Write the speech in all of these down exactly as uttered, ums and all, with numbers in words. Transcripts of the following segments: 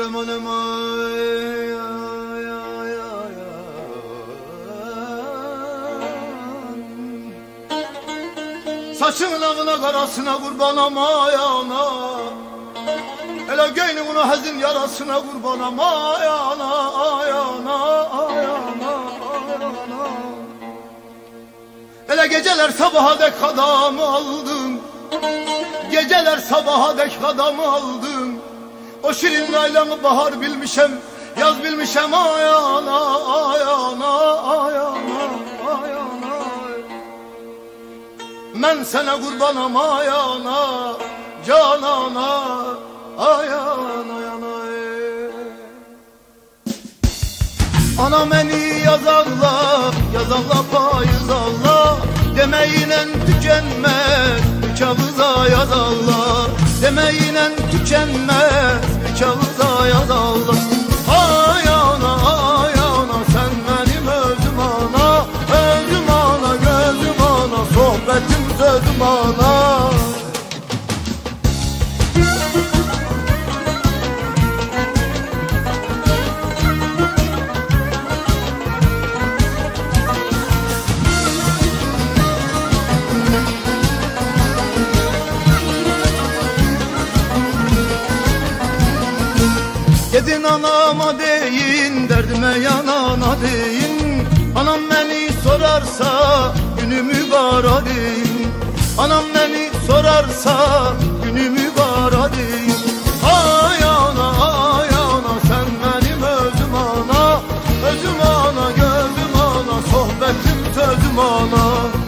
Aman aman saçının ağına karasına kurban amayana, hele göynüğünü hazin yarasına kurban amayana, ayana, ayana, ayana. Hele geceler sabaha dek adamı aldım, geceler sabaha dek adamı aldım. O şirin laylanı bahar bilmişem, yaz bilmişem, ayana, ayana, ayana, ayana. Men sana kurbanım ayana, canana, ayana, ayana. Ana beni yazarlar, yazarlar payız Allah. Demeyle tükenmez, üç ağıza yazarlar. Demeyle tükenmez, üç ağıza yazarlar. Ayana, ayana, sen benim özüm ana, özüm ana, gözüm ana, sohbetim sözüm ana. Gidin anama deyin, derdime yanana deyin. Anam beni sorarsa günümü bara deyin. Anam beni sorarsa günümü bara deyin. Ayana, ayana, sen benim özüm ana, özüm ana, gözüm ana, sohbetim sözüm ana.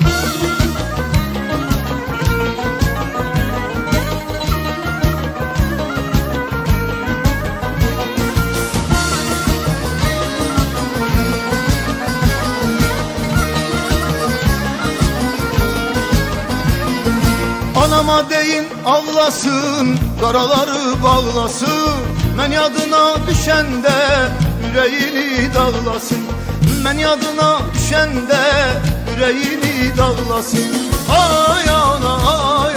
Anama deyin avlasın, karaları bağlasın. Men yadına düşende yüreğini dağlasın. Men yadına düşende yüreğini dağlasın. Ayana, ayana.